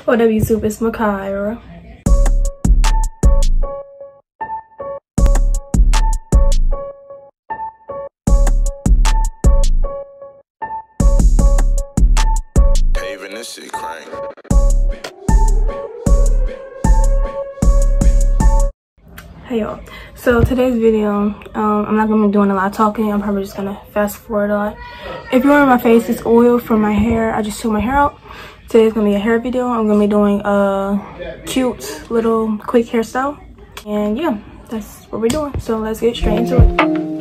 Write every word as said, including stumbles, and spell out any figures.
What up, YouTube? It's MIkyra. Paving this shit crank. Hey y'all, so today's video, um I'm not gonna be doing a lot of talking. I'm probably just gonna fast forward a lot. If you're on my face, it's oil from my hair. I just took my hair out. Today's gonna be a hair video. I'm gonna be doing a cute little quick hairstyle, and yeah, that's what we're doing. So let's get straight into it.